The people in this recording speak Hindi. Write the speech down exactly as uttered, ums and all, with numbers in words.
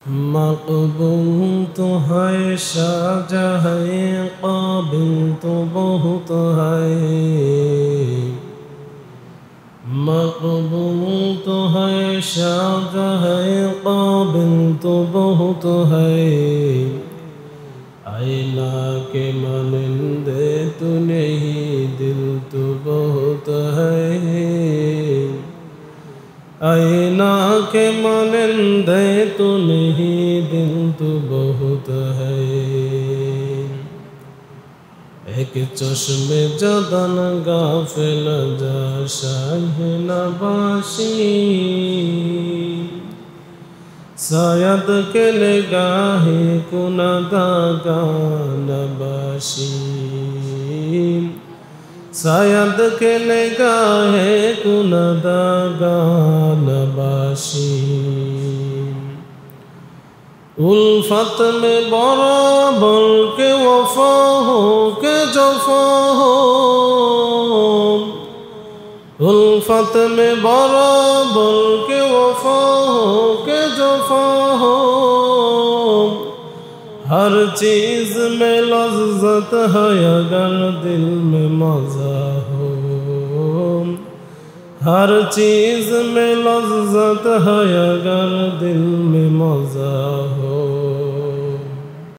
मकबूल तो है शाहजहां काबिल तो बहुत है। मकबूल तो है शाहजहां काबिल तो बहुत है। आईना के मानिंदे तू नहीं दिल तो बहुत है। आईना के मानिंदे तू नहीं दिल तो बहुत है। एक चश्मे जदन गाफिल जा शाह नबाशी। शायद के निगाहे कुनदा नबाशी। शायद के निगाहे कुनदा नबाशी। उल्फत में बराबर के वफा हो के जफा हो। उल्फत में बराबर के वफा हो के जफा हो। हर चीज़ में लज्जत है अगर दिल में मज़ा हो। हर चीज़ में लज्जत है अगर दिल में मज़ा हो।